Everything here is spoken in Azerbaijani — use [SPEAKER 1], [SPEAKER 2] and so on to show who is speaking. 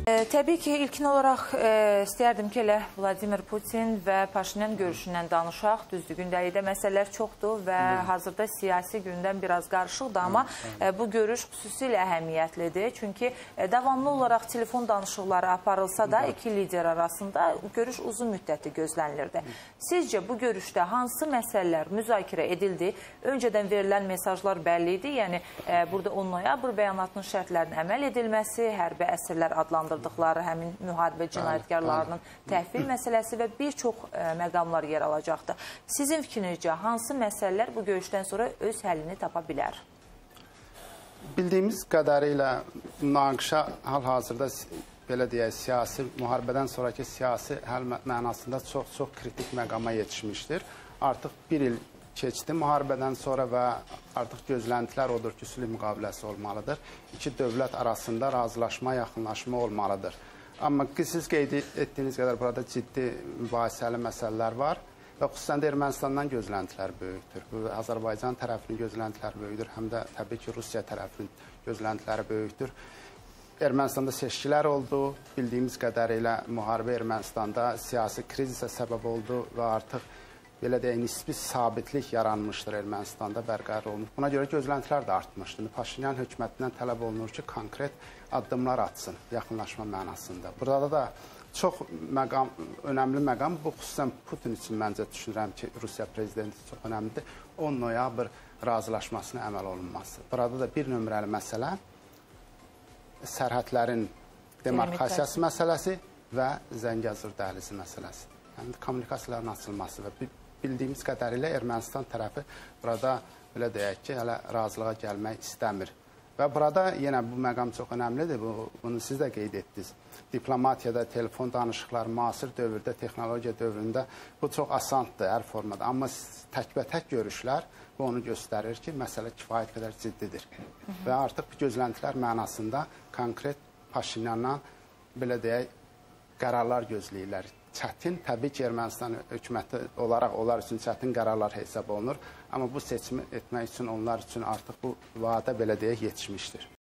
[SPEAKER 1] Təbii ki, ilkin olaraq istəyərdim ki, elə Vladimir Putin və Paşinyan görüşündən danışaq. Düzdür, gündəlikdə məsələlər çoxdur və hazırda siyasi gündəm biraz qarışıqdır, amma bu görüş xüsusilə əhəmiyyətlidir. Çünki davamlı olaraq telefon danışıqları aparılsa da iki lider arasında görüş uzun müddətli gözlənilirdi. Sizcə bu görüşdə hansı məsələlər müzakirə edildi? Öncədən verilən mesajlar bəlli idi, yəni burada 10 noyabr bəyanatının şərtlərinin əməl edilməsi, hərbi əsirlər adlandırdıqları həmin müharibə cinayətkarlarının təhvil məsələsi və bir çox məqamlar yer alacaqdır. Sizin fikrinizcə hansı məsələlər bu görüşdən sonra öz həllini tapa bilər?
[SPEAKER 2] Bildiyimiz qədərilə münaqişə hal-hazırda belə deyək, siyasi, müharibədən sonraki siyasi həll mənasında çox kritik məqama yetişmişdir. Artıq bir il keçdi müharibədən sonra və artıq gözləntilər odur ki, sülh müqaviləsi olmalıdır. İki dövlət arasında razılaşma, yaxınlaşma olmalıdır. Amma siz qeyd etdiyiniz qədər burada ciddi mübahisəli məsələlər var və xüsusən də Ermənistandan gözləntilər böyükdür. Azərbaycan tərəfinin gözləntiləri böyükdür, həm də təbii ki, Rusiya tərəfinin gözləntiləri böyükdür. Ermənistanda seçkilər oldu, bildiyimiz qədərilə müharibə Ermənistanda siyasi krizisə səbəb oldu və artıq belə deyək, nisbi sabitlik yaranmışdır Ermənistanda, bərqərar olunur. Buna görə gözləntilər də artmışdır. Paşinyan hökumətindən tələb olunur ki, konkret addımlar atsın, yaxınlaşma mənasında. Burada da çox önəmli məqam, bu xüsusən Putin üçün məncə düşünürəm ki, Rusiya prezidenti çox önəmlidir, 10 noyabr razılaşmasına əməl olunması. Burada da bir nömrəli məsələ sərhədlərin demarkasiyası məsələsi və Zəngəzur dəhlizi məsələsi. Yəni, kommunikasiyaların açılması və bildiyimiz qədərilə Ermənistan tərəfi burada, belə deyək ki, hələ razılığa gəlmək istəmir. Və burada yenə bu məqam çox önəmlidir, bunu siz də qeyd etdiniz. Diplomatiyada, telefon danışıqları, müasir dövrdə, texnologiya dövründə bu çox asandır hər formada. Amma təkbətək görüşlər bu onu göstərir ki, məsələ kifayət qədər ciddidir. Və artıq gözləntilər mənasında konkret Paşinyandan, belə deyək, qərarlar gözləyirlər. Çətin, təbii ki, Ermənistan hökuməti olaraq onlar üçün çətin qərarlar hesab olunur. Amma bu seçimi etmək üçün onlar üçün artıq bu vədə, belə deyək, yetişmişdir.